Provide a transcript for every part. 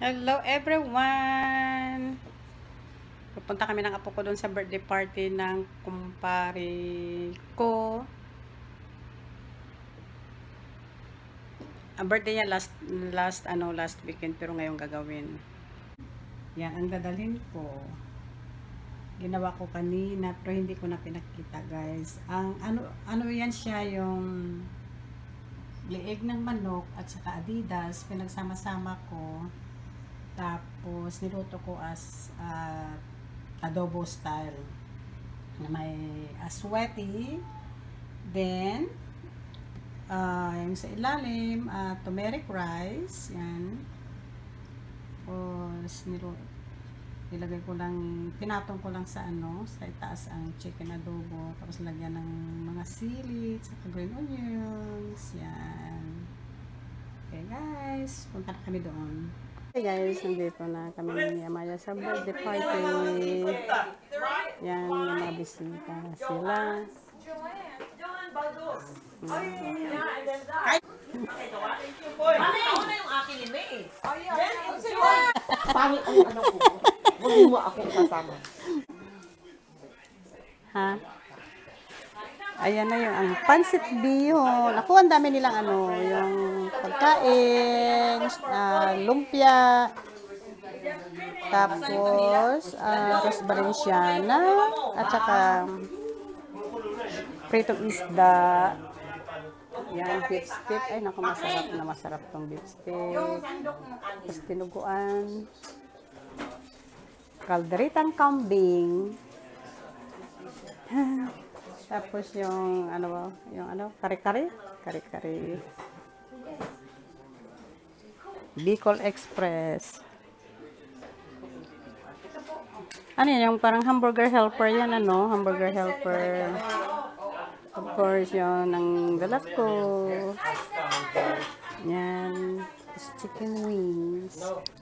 Hello everyone! Pupunta kami ng apo ko doon sa birthday party ng kumpare ko. Ang birthday niya last weekend, pero ngayong gagawin. Yan ang dadalhin ko. Ginawa ko kanina pero hindi ko na pinakita, guys. Ang ano yan siya, yung liig ng manok at saka Adidas, pinagsama-sama ko. Tapos niluto ko as adobo style na may asweti. Then yung sa ilalim turmeric rice, yan. Tapos nilagay ko lang, pinatong ko lang sa sa itaas ang chicken adobo, tapos lagyan ng mga sili at green onions, yan. Okay guys, punta na kami doon. Hey guys, nandito na kami ni Amaya sa birthday party. Yan, yung mga bisita na sila. Joanne Baldos. Ano na yung akin ni May? Pangit ang ano ko. Huwag mo ako kasama. Ha? Ayan na yung ang pancit bihon. Ako, ang dami nilang yung pagkain, lumpia, tapos arroz valenciana, at saka pritong isda. Yan, beef steak. Ay, naku, masarap tong beef steak. Tapos tinuguan. Kalderitang kambing. Tapos yung kare-kare. Bicol Express. Ano yan? Yung parang hamburger helper yan, hamburger helper. Of course, yun ang dalat ko. Yan. Tapos chicken wings.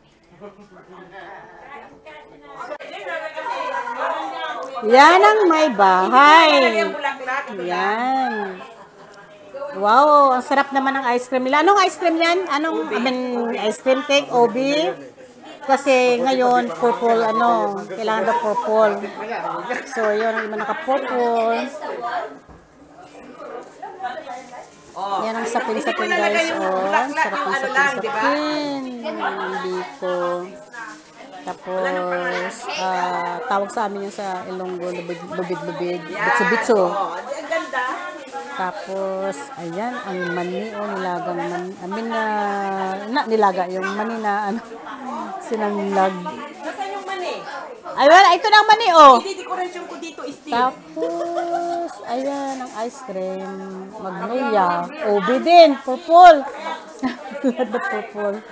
Yan ang may bahay. Yan. Wow, ang sarap naman ng ice cream nila. Anong ice cream yan? Ice cream cake, OB? Kasi ngayon, purple, kailangan daw purple. So, yun, ang naka-purple. Yan ang sapin-sapin, guys. Ang sarap ng sapin-sapin. Dito. Tapos, tawag sa amin yung sa Ilonggo, lubid-lubid. Bitso-bitso. Tapos, ayan, ang mani, nilagang mani. Nilaga yung mani na, sinanglag. Nasaan yung mani? Ay, wala, ito na ang mani, I-decoration ko dito, Steve. Tapos, ayan, ang ice cream. Magnolia. OB din, purple. The purple.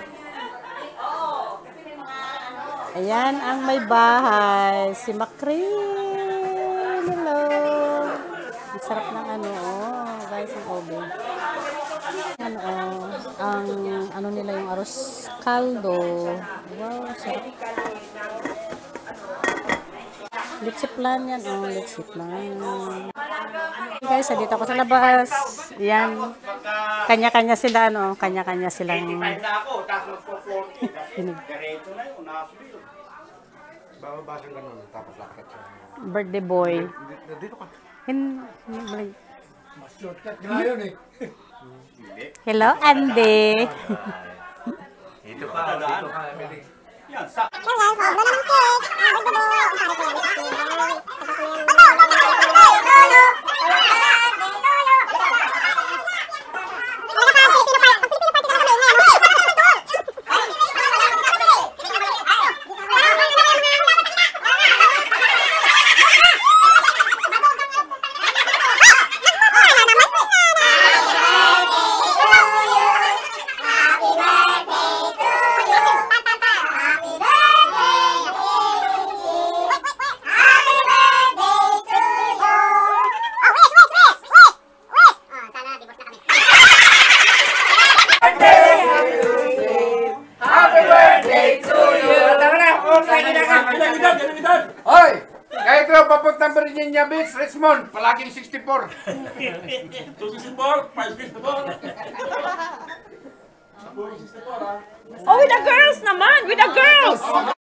Ayan ang may bahay. Si Macrin. Hello. Ang sarap ng guys, ang OB. Ang nila yung arroz caldo. Wow, sarap. Litsiplan yan, litsiplan. Guys, dito ako sa labas. Yan. Kanya-kanya sila, kanya-kanya silang birthday boy. Hello, Andy. Ito pa, dito ka. Yan, sa. Hoy! Kahit raw papuntang Virginia Beach, Richmond, palaging 64. 264, 564. Oh, with the girls naman! With the girls!